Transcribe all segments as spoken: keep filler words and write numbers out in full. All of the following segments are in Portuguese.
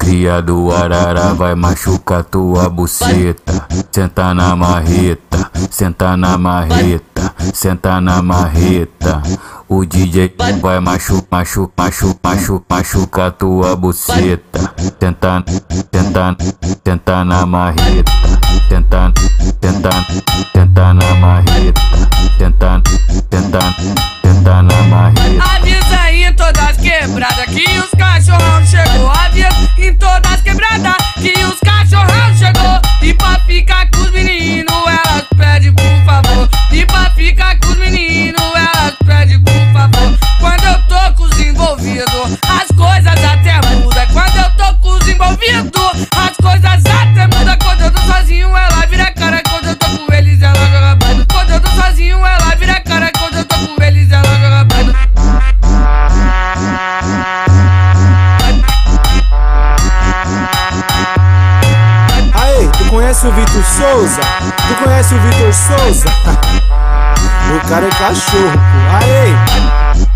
cria do arara vai machucar tua buceta. Senta na marreta, senta na marreta, senta na marreta. O D J vai machu, machu, machu, machu, machucar tua buceta. Senta, senta, senta na marreta, senta, senta, senta na marreta, senta, senta, senta na marreta. Avisa aí em todas as quebradas que os cachorrão chegou. Avisa em todas as quebradas que os cachorrão chegou. E pra ficar com os meninos elas pedem por favor. E pra ficar com os meninos elas pedem por favor. Quando eu tô com os envolvidos as coisas até mudam. Quando eu tô com os envolvidos as coisas até mudam. Quando eu tô sozinho ela vira cara. Quando eu tô com eles ela joga bando. Quando eu tô sozinho ela vira cara. Quando eu tô com eles ela joga bando. Aê, tu conhece o Vitor Souza? Tu conhece o Vitor Souza? O cara é cachorro, pô. Aê!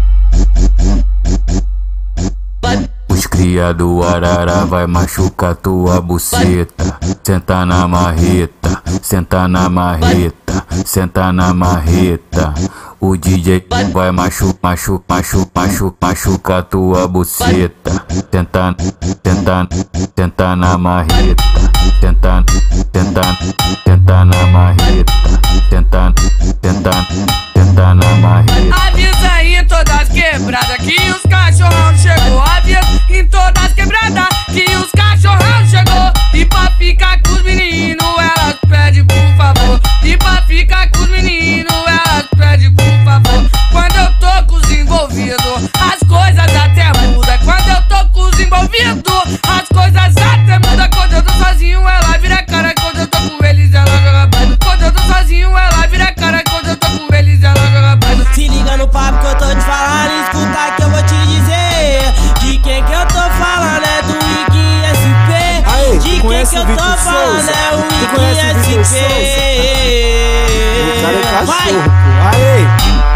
Os cria do arara vai machucar tua buceta. Senta na marreta, senta na marreta, senta na marreta. O D J vai machu, machu, machu, machu, machucar tua buceta. Senta, senta, senta na marreta, senta, senta, senta na marreta, senta, senta, senta na marreta. Avisa aí em todas as quebradas que os cachorrão chegou. Avisa em todas as quebradas que os cachorrão chegou. E pra ficar com os meninos elas pedem por favor. E pra ficar com os meninos elas pedem por favor. Quando eu tô com os envolvidos as coisas até mudam. Quando eu tô com os envolvidos as coisas até mudam. Quando eu tô sozinho ela vira cara. Quando eu tô com eles ela joga bando. Quando eu tô sozinho ela vira cara. Quando eu tô com eles ela joga bando. Se liga no papo que eu tô te falando, escuta que eu vou te dizer. De quem que eu tô falando é do Ig S P. Aê, de quem conhece que eu o tô Vitor falando Souza? é o Tu conhece o Ig Vitor S P. O cara é Vai! cachorro, pô. Aê!